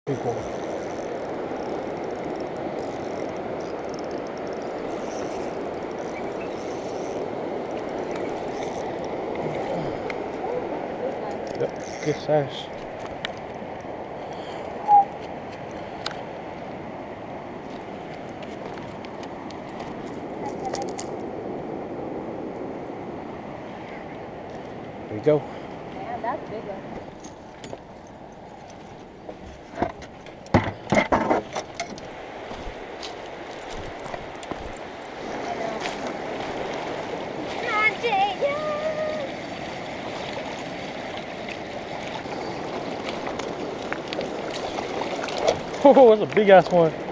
Pretty cool. Yep, good size. There you go. Yeah, that's a big one. Oh, that's a big ass one.